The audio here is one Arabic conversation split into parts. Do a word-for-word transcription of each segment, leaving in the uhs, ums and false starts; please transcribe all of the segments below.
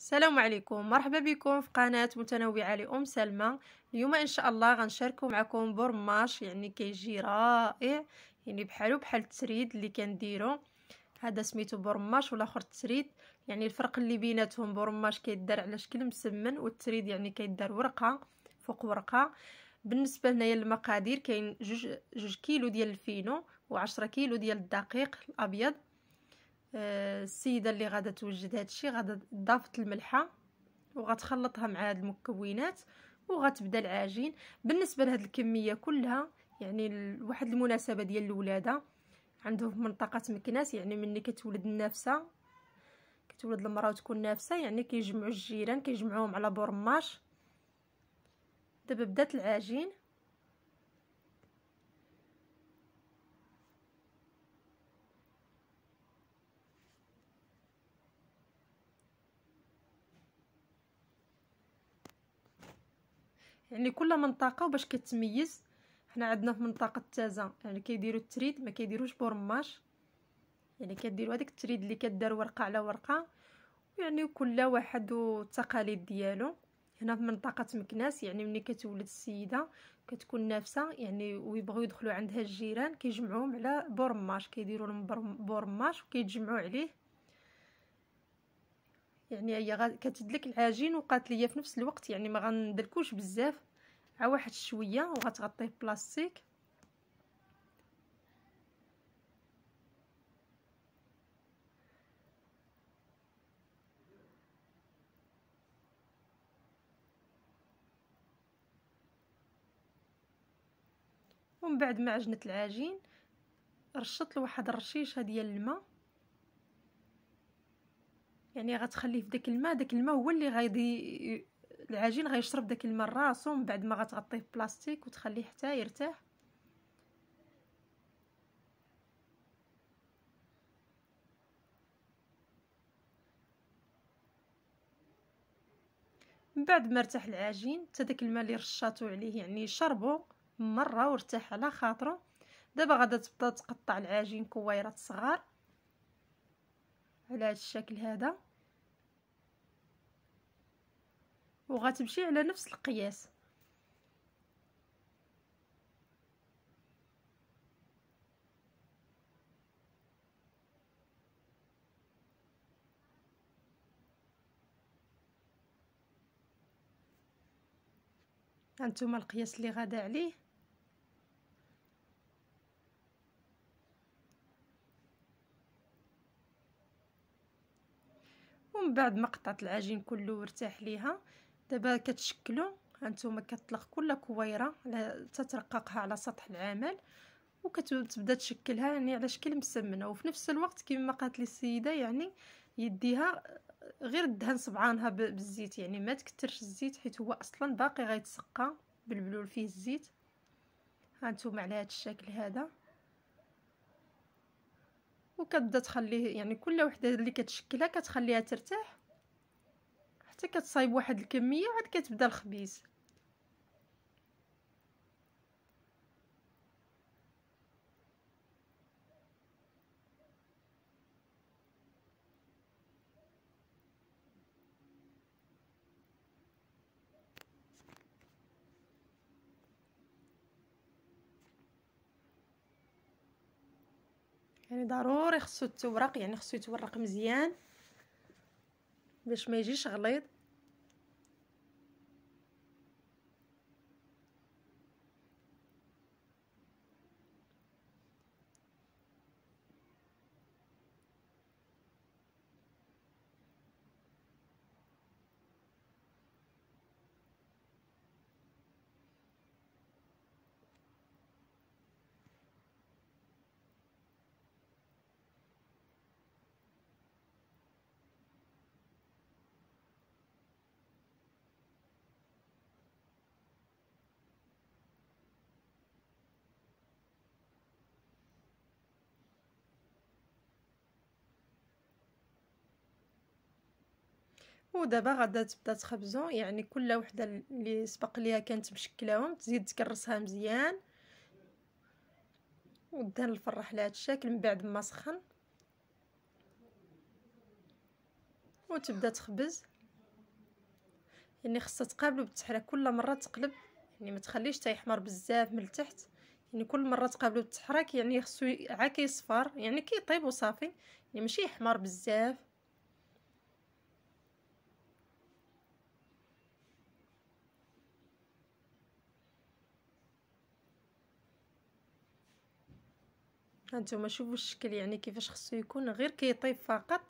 السلام عليكم، مرحبا بكم في قناة متنوعة لأم سلمى. اليوم ان شاء الله غنشاركو معكم بورماش، يعني كيجي رائع، يعني بحالو بحال التريد اللي كنديرو. هذا سميتو بورماش والاخر التريد، يعني الفرق اللي بيناتهم بورماش كيدار على شكل مسمن، والتريد يعني كيدار ورقه فوق ورقه. بالنسبه هنايا للمقادير كاين جوج جوج كيلو ديال الفينو وعشرة كيلو ديال الدقيق الابيض. آه، السيده اللي غادا توجد هادشي غادا ضافت الملحه وغتخلطها مع هاد المكونات وغتبدا العجين. بالنسبه لهاد الكميه كلها يعني واحد المناسبه ديال الولاده عندهم في منطقه مكناس، يعني ملي كتولد النافسه كتولد المراه وتكون نافسه، يعني كيجمعوا الجيران كيجمعوهم على بورماش. دابا بدات العجين، يعني كل منطقه وباش كتميز. حنا عندنا في منطقه تازه يعني كيديروا التريد ما كيديروش بورماش، يعني كديروا هذيك التريد اللي كدار ورقه على ورقه، يعني كل واحد والتقاليد ديالو. هنا في منطقه مكناس يعني ملي كتولد السيده كتكون نافسه يعني ويبغوا يدخلوا عندها الجيران كيجمعوهم على بورماش، كيديروا لهم بورماش وكيتجمعوا عليه. يعني هي كتدلك العجين وقالت لي في نفس الوقت يعني ما غندلكوش بزاف، ع واحد شويه وغتغطيه بلاستيك. ومن بعد ما عجنت العجين رشط له واحد الرشيشه ديال الماء، يعني غتخليه في داك الماء، داك الماء هو اللي غيدي العجين غيشرب داك الماء راسو، من بعد ما غتغطيه بلاستيك وتخليه حتى يرتاح. من بعد ما ارتاح العجين حتى داك الماء اللي رشاتو عليه يعني شربو مره وارتاح على خاطرو. دابا غادا تبدا تقطع العجين كويرات صغار على هذا الشكل هذا، وغتمشي على نفس القياس. هانتوما القياس اللي غادا عليه. ومن بعد ما قطعت العجين كله وارتاح ليها، دابا كتشكلوا. هانتوما كتطلق كل كويره على تترققها على سطح العمل وكتبدا تشكلها يعني على شكل مسمنه. وفي نفس الوقت كما قالت لي السيده يعني يديها غير دهن صبعانها بالزيت، يعني ما تكثرش الزيت حيت هو اصلا باقي غيتسقى بالبلول فيه الزيت. هانتوما على هذا الشكل هذا، وكتبدا تخليه يعني كل وحده اللي كتشكلها كتخليها ترتاح حتى كتصايب واحد الكميه وعاد كتبدا الخبيز. يعني ضروري خصو التورق، يعني خصو يتورق مزيان باش ما يجيش غليظ. ودابا غادا تبدا تخبزو، يعني كل وحده اللي سبق ليها كانت مشكلاهم تزيد تكرسها مزيان ودهن الفرح لهذا الشكل. من بعد ما سخن وتبدا تخبز. يعني خصها تقابلو بالتحريك، كل مره تقلب، يعني ما تخليش حتى يحمر بزاف من التحت، يعني كل مره تقابلو بالتحريك، يعني خصو عا كيصفر، يعني كيطيب وصافي، يعني ماشي يحمر بزاف. هانتوما شوفوا الشكل يعني كيفاش خصو يكون، غير كيطيب فقط.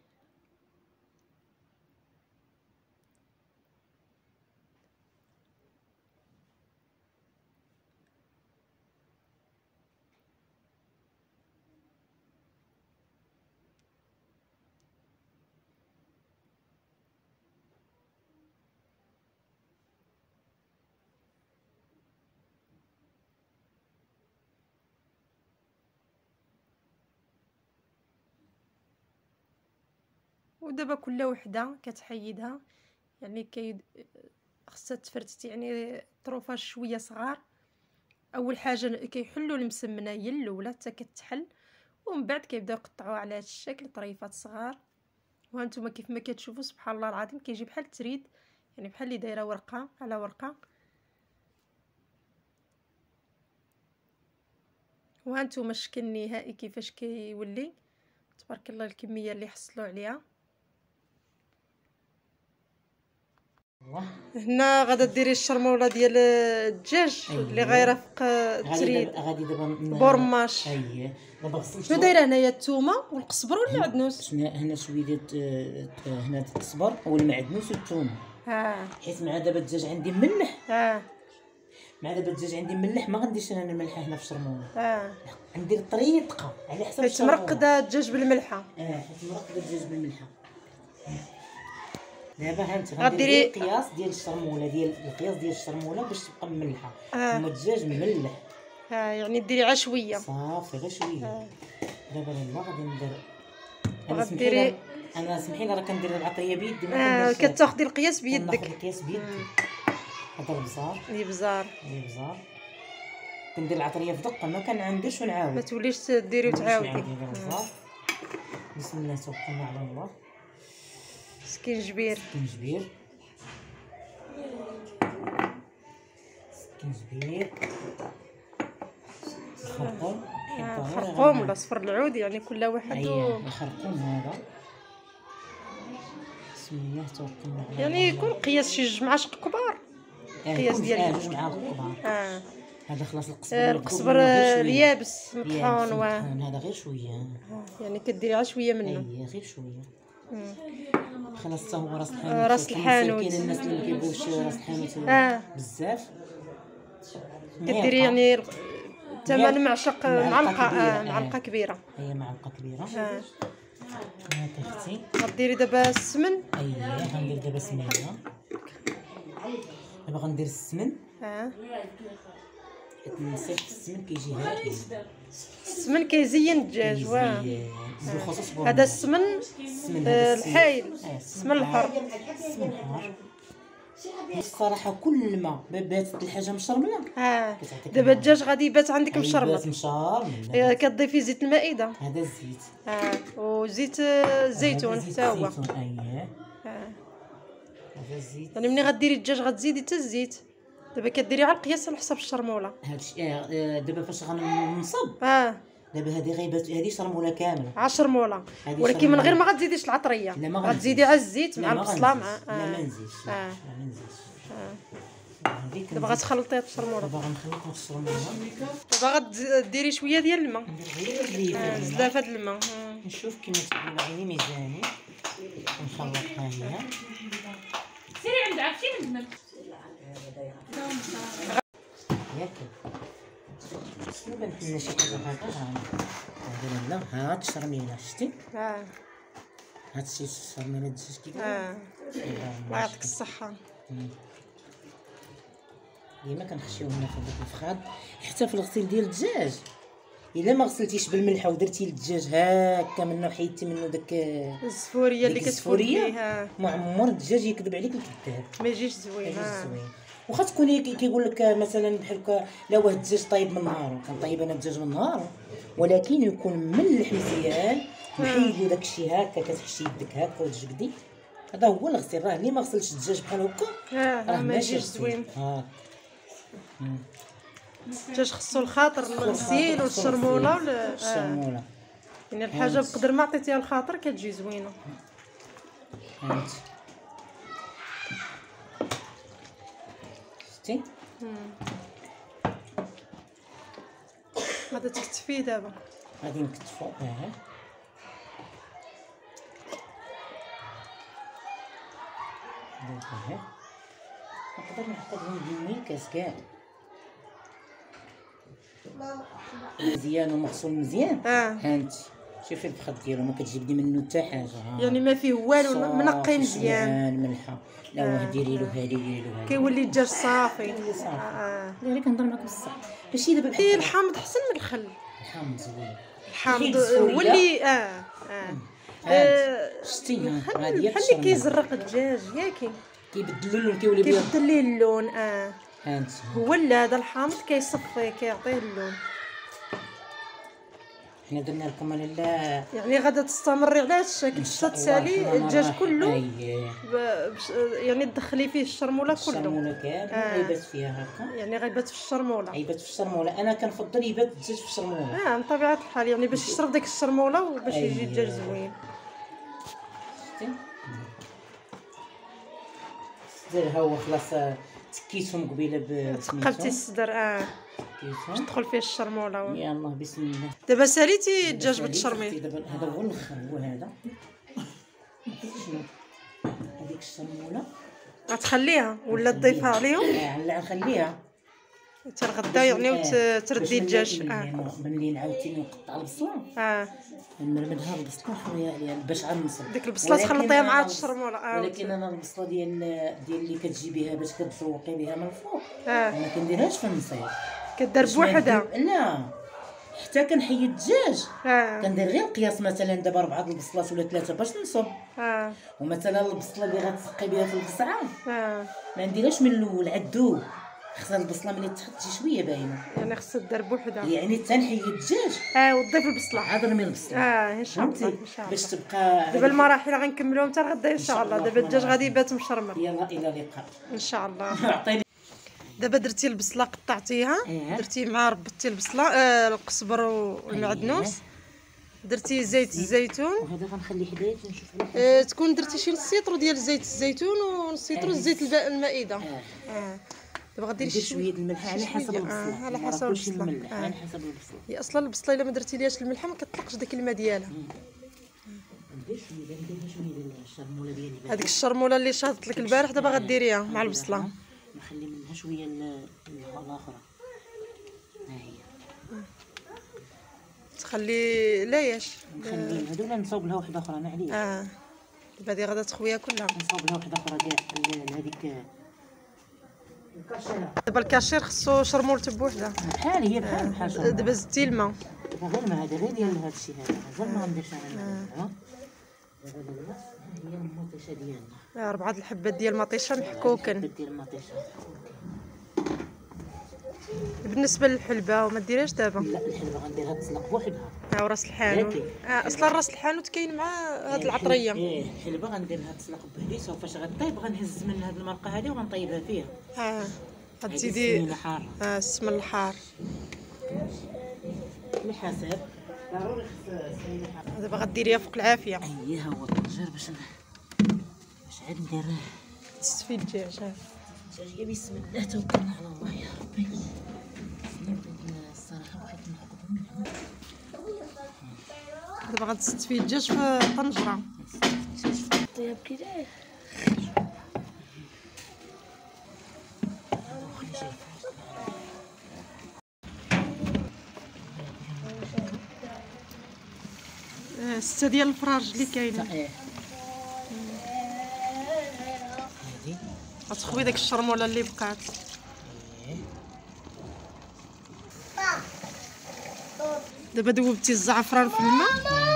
ودابا كل وحده كتحيدها، يعني كي خصها تفرتت يعني طروفاج شويه صغار. اول حاجه كيحلوا المسمنه هي الاولى حتى كتحل، ومن بعد كيبداو يقطعوها على هذا الشكل طريفات صغار. وهانتوما كيف ما كتشوفوا سبحان الله العظيم كيجي بحال التريد، يعني بحال اللي دايره ورقه على ورقه. وهانتوما الشكل النهائي كيفاش كيولي، تبارك الله الكميه اللي حصلوا عليها. هنا غادا ديري الشرموله ديال الدجاج اللي غيرافق التريد غادي دابا بورماش. اييه دابا غسلت شنو دايره هنايا؟ الثومه والقزبر والمعدنوس. هنا شويه ديال هنا القزبر والمعدنوس والثوم. ها حيت مع دابا الدجاج عندي مملح. ها مع دابا الدجاج عندي مملح، ما غنديرش انا الملحه هنا في الشرموله. ها غندير طريقه على حسب حيت الشرموله. مرقده الدجاج بالملحه. اه حيت مرقده الدجاج بالملحه. دابا هانت غديري القياس ديال الشرموله، ديال القياس ديال الشرموله باش تبقى مملحه. آه. اما الدجاج مملح. ها يعني ديري غير شويه صافي غير شويه. آه. دابا لا غادي ندير انا غديري سمحيلي انا سمحيلي راه كندير العطريه بيدي، ما آه كنديرش كتاخدي القياس ناخذ بيدك. القياس بيدي. هذا البزار الابزار البزار كندير العطريه في دقه، ما كنعنديش ما ونعاود. توليش ديري وتعاودي. البزار بسم الله توكلنا على الله. سكينجبير سكينجبير سكينجبير الخرقوم. خرقوم ولا صفر العود، يعني كل واحد اييه الخرقوم هذا. بسم الله توكلنا على يعني يكون قياس شي جوج معاشق كبار. قياس ديال اه جوج معالق كبار. اه هذا خلاص القزبر. آه القزبر اليابس مطحون و هذا غير شويه. يعني كديري غير شويه منه. اييه غير شويه. خلاص حتى هو راس الحانوت. راس الحانوت كاين الناس اللي ما كيبغيوش راس الحانوت اه بزاف. كديري يعني ثمن معشق معلقه آه معلقه كبيره. هي معلقه كبيره. اه هاك اختي غديري دابا السمن. اييه غندير دابا سمينه. دابا غندير السمن. اه حيت نسيت السمن كيجي هاكي. السمن كيزين الدجاج. واه بالخصوص هذا السمن الحايل، السمن الحر. السمن الحار الصراحه كل ما باتت الحاجه مشرمله. اه دابا الدجاج غادي يبات عندك مشرمل. بات مشرمل. كتضيفي زيت المائده. هذا الزيت. اه وزيت الزيتون حتى هو. اييه اه هذا الزيت. يعني ملي غديري الدجاج غتزيدي حتى الزيت. دابا كديري على القياس على حسب الشرموله. هادشي آه دابا فاش غنصب. اه دابا هذه غيبات هذه شرموله كامله. عشرموله، ولكن من غير ما غتزيديش العطريه. غتزيدي على الزيت مع البصله مع لا ما نزيدش. اه ما نزيدش. اه دابا غتخلطي الشرموله. دابا غنخلطوا الشرموله. دابا غديري شويه ديال الماء. ندير بزاف هاد الماء. نشوف كيما تقول عيني ميزاني ونخلطها هي. سيري عند عرفتي من هنا ياك شنو بان لنا شي حاجه هكا. ندير لا هاد الشرميله شتي. اه هاد الشي الشرميله الدجاج كيف. اه الله يعطيك الصحه. ديما كنخشيو هنا في داك الفخاد حتى في الغسيل ديال الدجاج. الا ما غسلتيش بالملحه ودرتي الدجاج هكا منه وحيدتي منه داك الزفوريه اللي كتفور فيها، معمر الدجاج يكذب عليك الكذاب، ما يجيش زوين. واخا تكوني كيقول لك مثلا بحال هكا لا واه الدجاج طايب من نهارو، كنطيب انا الدجاج من نهارو ولكن يكون مملح مزيان محيد له داكشي هكا كتحشي يدك هكا وتجبدي هذا هو الغسيل. راه اللي ما غسلش الدجاج بحال هكا اه راه ما ماشي يجيش غسيل. زوين. ها الدجاج خصو الخاطر الغسيل والشرموله ولا الشرموله. يعني الحاجه بقدر ما عطيتيها الخاطر كتجي زوينه. هانت شتي غادا تكتفي دابا. غادي نكتفو. اه دابا نقدر نحطهم بيني كاس كاع مزيان ومغسول مزيان. اه هانت شوفي الفخذ ديالو ما كتجبدي منه حتى حاجه. ها. يعني ما فيه والو، منقي مزيان. ملحه لا واه ديري له هادي ديري له هادي كيولي الدجاج صافي. صافي. اه اللي كنهضر معاك بصح ماشي دابا هي بحال الحامض حسن من الخل. الحامض زوين. الحامض الحامض هو اللي اه اه هانت شتي ها بحال غادي بحال اللي كيزرق الدجاج ياكي كيبدل اللون كيولي بيض. كيبدل ليه اللون. اه هانت هو لا هذا الحامض كيصفيه كيعطيه اللون. حنا درنا لكم لالا يعني غادا تستمري على هذا الشكل حتى تسالي الدجاج كله اييه ب- بش- يعني تدخلي فيه الشرموله كله. الشرموله كامل آه. يبات فيها هكا. يعني غيبات في الشرموله. يبات في الشرموله. انا كنفضل يبات الدجاج في الشرموله. اه من طبيعه الحال يعني باش يشرب داك الشرموله وباش يجي أييه. الدجاج زوين. شتي الصدر ها هو خلاص تكيتهم قبيله تقبتي الصدر. اه تكيتهم. تدخل فيه الشرموله. يلاه بسم الله. دابا ساليتي الدجاج بالتشرميط. دابا هذا هو الاخر هو هذا. شنو هذيك الشرموله غتخليها ولا تضيفها عليهم اه لا نخليها حتى الغدا يعني وتردي الدجاج. اه اه ملي نعاودتيني نقطع البصله اه نمرمدها البصله نخليها عليها باش غنصب ديك البصله تخلطيها مع الشرموله. اه ولكن انا البصله ديال ديال اللي كتجيبيها باش كتزوقي بها من الفوق اه ما كنديرهاش في النصيب. كدار بوحدها. لا حتى كنحيد الدجاج اه كندير غير القياس مثلا دابا ربعه البصلات ولا ثلاثه باش نصب. اه ومثلا البصله اللي غتسقي بها في القصعه اه ما نديرهاش من الاول عدو. خصها البصله ملي تحط شي شويه باينه يعني خصها دار بوحدها. يعني تنحيد الدجاج اه وتضيف البصله. عاد نرمي البصله. اه ان شاء الله فهمتي ان شاء الله. باش تبقى دابا المراحل غنكملوهم حتى الغدا ان شاء الله. الله. دابا الدجاج غادي يبات مشرمر يلا الى اللقاء ان شاء الله. عطيني. دابا درتي البصله قطعتيها. إيه. درتي مع ربطتي البصله آه القزبر والمعدنوس. درتي زيت الزيتون. وهذا غنخلي حدايا نشوف على آه تكون درتي شي نص لتر ديال زيت الزيتون ونص لتر زيت الب- المائده. اه اه دابا غديري ندير شي شويه الملح على حسب شوية. البصله. آه على ما حسب نعرفوش البصله. الملح آه. على حسب البصله. هي اصلا البصله الا ما درتيليهاش الملحه ما كتطلقش داك الماء ديالها. ندير شويه ندير شويه ديال الشرموله ديالي هذيك الشرموله اللي شاطت لك البارح دابا غديريها مع البصله. نخلي منها شويه ال- الاخرى. ها هي تخلي لاياش. نخلي هذو ولا نصاوب لها وحده اخرى انا عليا. اه دابا هادي غادا تخويها كلها. نصاوب لها وحده اخرى كاع هذيك الكاشيره. دابا الكاشير خصو شرمولته بوحدها. بحال هي بحال بحال شرموله. دابا زدتي الماء. غير ما هذا غير ديال هذا الشيء هذا غير ما غنديرش انا ها. دابا دابا هي المطيشه ديالنا. آه، ربعه الحبات ديال المطيشه محكوكن. ديال المطيشه. بالنسبه للحلبه وما ديرهاش دابا. لا الحلبه غنديرها تسلق بوحدها. ها وراس الحانوت. ياكي. آه اصلا راس الحانوت كاين مع هاد العطريه. ايه الحلبه غنديرها تسلق بهديسه وفاش غطيب غنهز من هاد المرقه هذه وغنطيبها فيها. اه هذه غتزيدي السمينه حاره اه السمن الحار. على حسب ضروري خص السمينه حاره. دابا غديريها فوق العافيه. اييه ها هو الطنجر باش باش عاد ندير تستفي الدجاج. ها الدجاج. يا بسم الله توكلنا على الله يا ربي. الصراحه بغيت ناخذ منها دابا غتستفي الدجاج في الطنجره. طيب كده. آه ستة ديال الفراج اللي كاينه. ايه هادي غتخوي داك الشرموله اللي بقات. ايه دابا دوبتي الزعفران في الماء.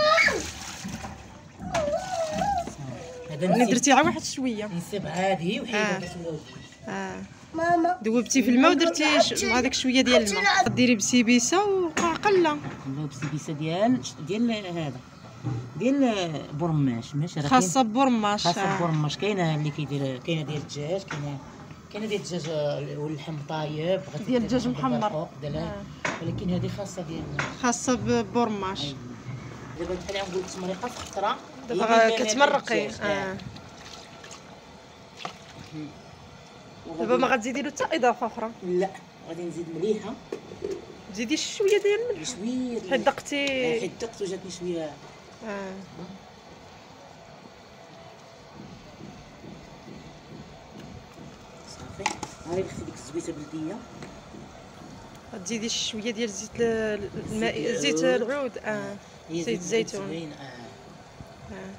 هذا اللي نسيب درتي غير واحد شويه. نسيب عادي آه. وحيدها كتولي. اه ماما دوبتي في الماء ودرتي ش- مع داك شويه ديال الماء. ديري بسيبيسه وقعقله. والله بسيبيسه ديال ديال هذا ديال برماش ماشي راه خاصه بورماش. خاصه برماش. كاينه اللي كيدير كاينه ديال الدجاج كاينه كاينه ديال الدجاج واللحم طايب بغيتي ديال الدجاج محمر. ولكن هذه خاصه ديال خاصه ببورماش. دابا بحال نقول التمريقه في خطره دابا كتمرقي. اه دابا ما غتزيدي له حتى اضافه اخرى؟ لا غادي نزيد مليحه. زيدي شويه ديال الملح شويه حيت دقتي. حيت دقت وجاتني شويه. اه صافي هاني درتي ديك الزويته بلديه. غتزيدي شويه ديال زيت الماء زيت العود. اه زيت الزيتون. اه اه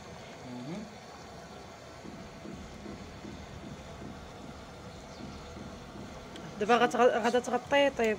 دابا غادا تغطيه طيب.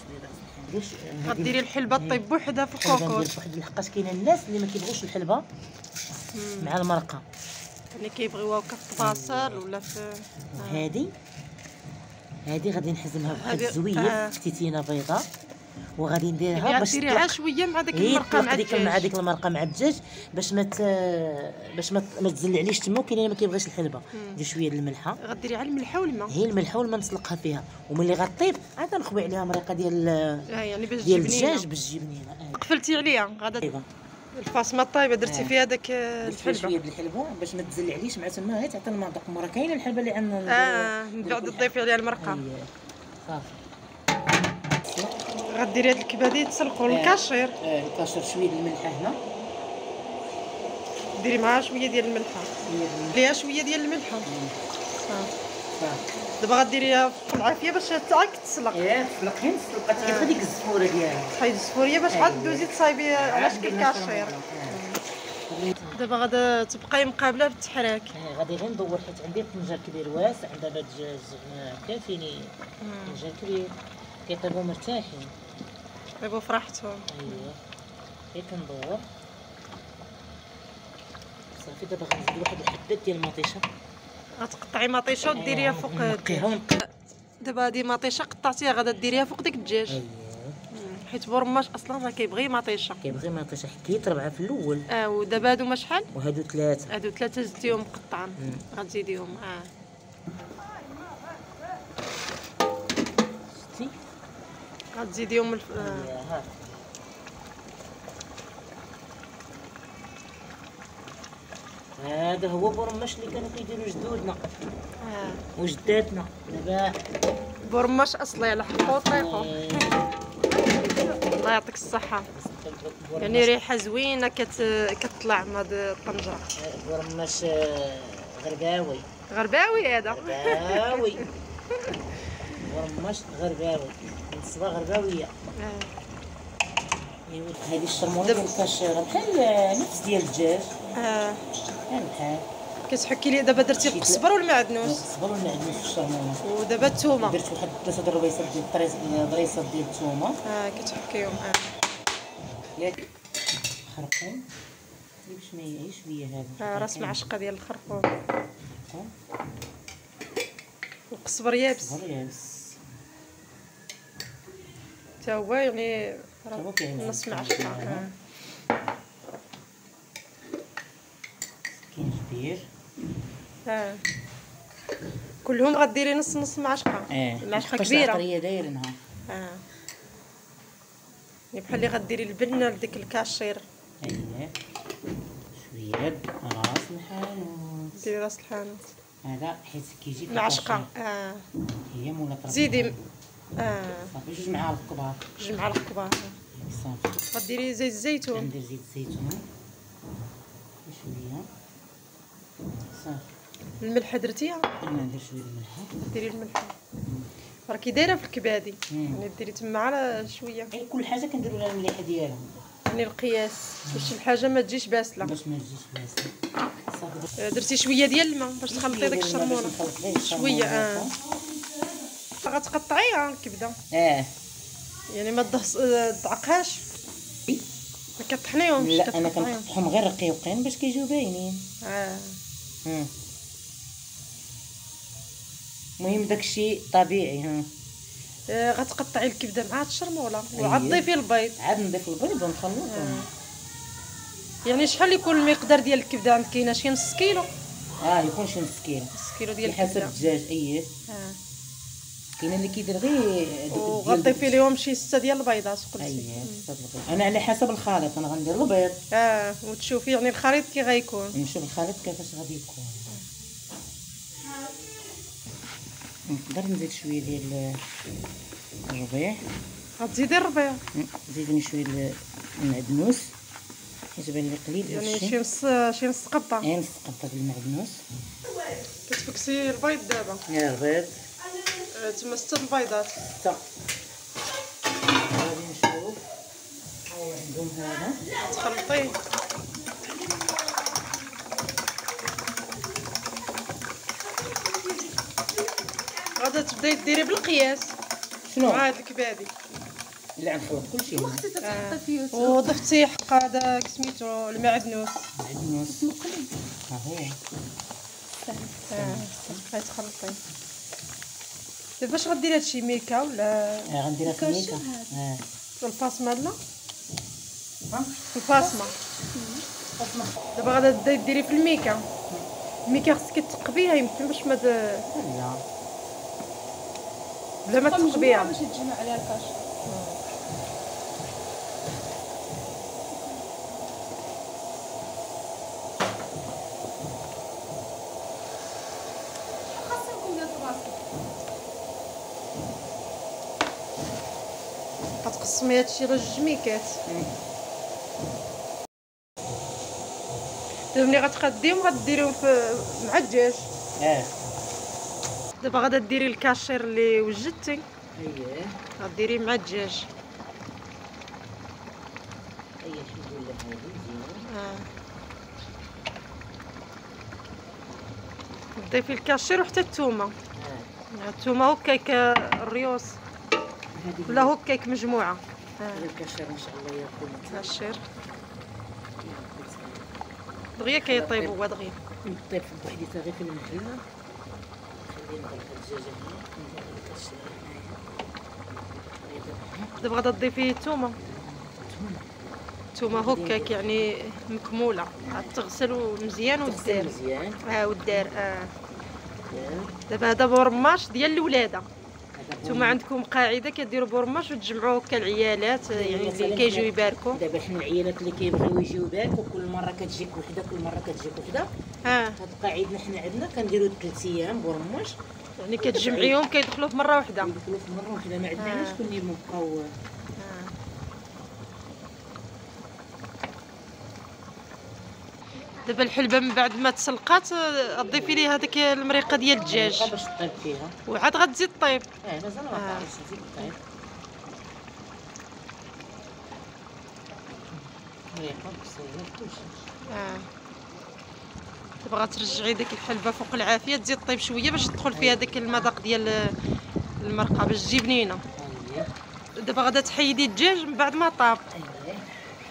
غديري الحلبه طيب بوحدها في الكوكوط. واحد الحقاش كاينه الناس اللي ما كيبغوش الحلبه مع المرقه، اللي كيبغيوها هكا في البصل ولا في. هادي هادي غادي نحزمها بواحد هادي- الزويه آه. في تيتينه بيضاء وغادي نديرها يعني باش غديريها شويه مع ديك المرقه مع ديك الدجاج. مع ديك المرقه مع الدجاج باش ما باش ما ما تزلعليش تما. وكاين اللي ما كيبغيش الحلبه دير شويه د الملحه. غديري على الملحه والماء. هي الملحه والماء نسلقها فيها وملي غطيب عاد نخوي عليها مرقه ديال اه يعني باش ديال تجي الدجاج بنينه. باش تجي بنينه. آه. قفلتي عليها غادا طيبه الفاصمه طايبه درتي آه. فيها داك درت فيها الحلبه. شويه د الحلبه باش ما تزلعليش مع تما غير تعطي المذاق. مره كاينه الحلبه اللي عندنا اه من بعد تضيفي عليها المرقه. أيوة. صافي غديري هاد الكبادي تسلقوا الكاشير. اه الكاشر شويه د الملحه هنا. ديري معاها شويه ديال الملحه. شويه د الملح. ليها شويه ديال الملحه. اه صافي دابا غديريها في العافيه باش تعاك تسلق. ياك تسلقين تسلقات كيف ديك الزفوره ديالها. تحيد الصفوريه باش عاد دوزي تصايبي على شكل كاشير. دابا غادا تبقاي مقابله بالتحراك. آه، غادي غير ندور حيت عندي طنجر كبير واسع. دابا الدجاج كافيني طنجر كبير كيطيبوا مرتاحين. طيبوا فرحتهم. ايوا غير كندور. صافي دابا غنزيد واحد الحبات ديال المطيشه. غتقطعي مطيشه وديريها فوق نقيها الدجاج. دابا هادي مطيشه قطعتيها غادا ديريها فوق ديك الدجاج. ايوا حيت بورماش اصلا راه كيبغي مطيشه. كيبغي مطيشه حيت كيطربعها في الاول. اه ودابا هادو ما شحال؟ وهادو ثلاثه. هادو ثلاثه زدتيهم مقطعين. غتزيديهم. اه شتي غتزيديهم الف... آه. ها هذا هو برماش اللي كانوا كيديروا جدودنا اه وجداتنا. دابا بورماش اصلي على حقو وطريقو. الله يعطيك الصحه. يعني ريحه زوينه كت... كتطلع من هاد الطنجره. برماش غرباوي. غرباوي هذا. غرباوي برماش غرباوي نصبه غرباويه. آه. ايوا هذه الشرموطه ديال الكاشير بحال نفس ديال الدجاج. اه بحال بحال كتحكي لي دابا درتي القزبر والمعدنوس الصبر والمعدنوس في الشرموطه. ودابا الثومه. درت واحد ثلاثه د الربيصات ديال الطريز الريصات ديال الثومه. اه كتحكيهم. اه ياك خرقوم باش ما يعيش شويه هذا. اه راس معشقه ديال الخرقوم والقزبر يابس صبر يابس حتى هو يعني هو كاين نص معشقه. اه كاين كبير. اه كلهم غديري نص نص معشقه. اه معشقه كبيره. العطريه دايرينها. اه يعني بحال اللي غديري البنه لديك الكاشير. اييه شويه راس الحانوت. ديري راس الحانوت هذا حيت كيجي في معشقه. الكاشير. اه هي مولا طرف. زيدي. اه صافي جوج معالق كبار. جوج معالق كبار. صافي غديري زيت الزيتون. ندير زيت الزيتون شويه. صافي الملحه درتيها. انا ندير شويه الملح. ديري الملحه راكي دايره في الكبادي. مم. يعني ديري تما على شويه. اي كل حاجه كنديروا لها المليحه ديالها يعني القياس باش الحاجه ما تجيش باسله. باش ما تجيش باسله. صافي درتي شويه ديال الماء باش تخلطي داك الشرمونه. شويه اه غتقطعيها الكبده. اه يعني ما تدعقهاش. ما كطحنيهمش. لا انا كنقطعهم غير رقيقين باش كيجيو باينين. اه ها المهم داكشي طبيعي. ها آه، غتقطعي الكبده مع هاد الشرموله وعاد ضيفي البيض. عاد نضيف البيض ونخلطهم. يعني شحال يكون المقدار ديال الكبده عندك؟ كاينه شي نص كيلو؟ اه يكون شي نص كيلو، نص كيلو ديال حسب الكبده. الدجاج. اييه اه كاين اللي كيدير غير دوك وغطيفي ليهم شي ستة ديال البيضات قلتي. اييه ستة البيض. انا على حسب الخليط انا غندير البيض. اه وتشوفي يعني الخليط كي غيكون. نشوف الخليط كيفاش غادي يكون. نقدر نزيد شويه ديال الربيع. غتزيدي الربيع؟ زيدني شويه ديال المعدنوس حيت بان لي قليل يعني شي نص شي نص قبه. ايه نص قبه ديال المعدنوس. كتفكسي البيض دابا؟ يا البيض آه تما ستة البيضات. ستة. غادي نشوف ها عندهم هذا تخلطيه. غادا تبداي ديري بالقياس. شنو مع هاد الكبادي. لا نخلط كلشي هنا. اختي تتحطي فيه وضفتي حق هذاك سميتو المعدنوس. معدنوس ها هو. اه بقاي تخلطي. دابا واش غديري هادشي ميكا ولا؟ اه غنديرها في الميكا. اه الباصمه لا ها الباصمه. دابا غادا تبداي ديري في الميكا. الميكا خصك تقبيها يمكن باش ما د... لا بلا ما تقبيها باش تجمع عليها الكاش. غتقسمي هادشي غير جوج ميكات. دابا ملي غتقاديهم غديريهم في مع الدجاج. اه دابا غادا ديري الكاشير اللي وجدتي اييه غديريه مع الدجاج. اييه شوف ندير لك هذه مزيان. اه ضيفي الكاشير وحتى الثومه. اه الثومه هكاك الريوس هذه ولا هكاك مجموعه. اه هذا الكاشير ان شاء الله يكون كاشير دغيا كيطيب هو دغيا. طيب بوحديتها غير في المحله. خلينا نغلق الدجاجه هنا ندير الكاشير هنايا. دابا غادا تضيفي الثومه. الثومه هكاك يعني مكموله غتغسل مزيان ودار. مزيان اه ودار. اه دابا هذا بورماش ديال الولاده. نتوما عندكم قاعده كديروا بورماش وتجمعوه هكا العيالات يعني اللي كيجيو يباركوا. دابا حنا العيالات اللي كيبغيو يجيو يباركوا كل مره كتجيك وحده كل مره كتجيك وحده. اه هاد القاعده حنا عندنا كنديروا ثلاث ايام بورماش يعني كتجمعيهم كيدخلوا في مره واحده. كيدخلوا في مره واحده. ما عندناش كل يوم نبقاو. دابا الحلبه من بعد ما تسلقات تضيفي ليها هذيك المريقه ديال الدجاج باش طيب فيها وعاد غتزيد طيب. اه مازال ما آه. بقاش تزيد طيب. مريقه بصيله كلشي. اه دابا غترجعي ديك الحلبه فوق العافيه تزيد طيب شويه باش تدخل فيها داك المذاق ديال المرقه باش تجي بنينه. اييه دابا غادا تحيدي الدجاج من بعد ما طاب. اييه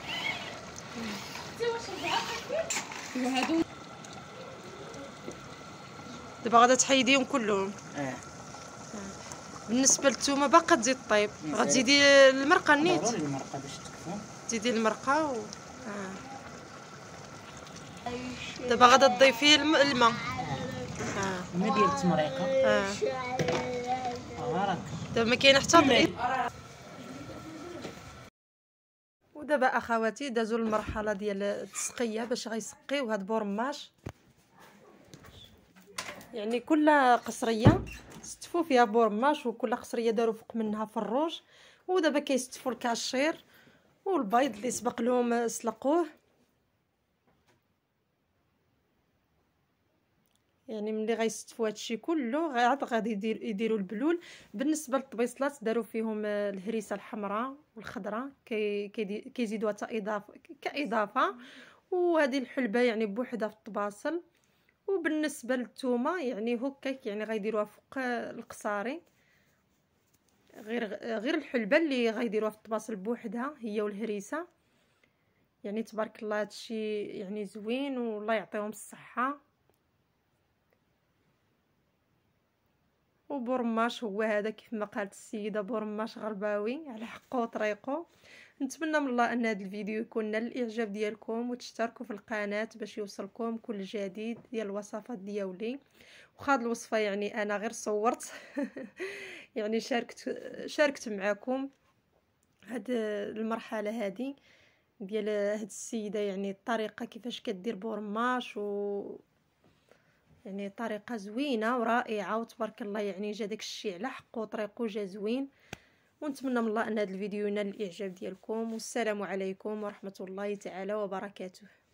وهادو دابا غادا تحيديهم كلهم. اه بالنسبه للثومه باقا تزيد طيب غتزيدي المرقه نيت. ضروري المرقه باش تكفى. تزيدي المرقه و... آه. دابا غادا تضيفي الم- الماء. اه ما ديال التمريقه. اه راك دابا ما كاين حتى ضيف. ودابا اخواتي دازوا المرحله ديال التسقيه باش غيسقيو هاد بورماش. يعني كل قصريه ستفوا فيها بورماش وكل قصريه داروا فوق منها فروج. ودابا كيستفوا الكاشير والبيض اللي سبق لهم سلقوه. يعني ملي غيستفوا هادشي كله عاد غادي يدير يديروا البلول. بالنسبه للطبيصلات داروا فيهم الهريسه الحمراء والخضراء كي كيزيدوها حتى اضافه كاضافه. وهذه الحلبه يعني بوحدها في الطباصل. وبالنسبه للثومه يعني هكاك يعني غيديروها فوق القصاري غير غير الحلبه اللي غيديروها في الطباصل بوحدها هي والهريسه. يعني تبارك الله هادشي يعني زوين والله يعطيهم الصحه. وبورماش هو هذا كيف ما قالت السيده بورماش غرباوي على حقه وطريقه. نتمنى من الله ان هذا الفيديو يكون نال الاعجاب ديالكم وتشتركوا في القناه باش يوصلكم كل جديد ديال الوصفات ديالي. وخا هاد الوصفه يعني انا غير صورت يعني شاركت شاركت معكم هاد المرحله هذه ديال هاد السيده، يعني الطريقه كيفاش كدير بورماش و يعني طريقه زوينه ورائعه وتبارك الله، يعني جا داك الشيء على حقه وطريقه جا زوين. ونتمنى من الله ان هذا الفيديو ينال الاعجاب ديالكم، والسلام عليكم ورحمه الله تعالى وبركاته.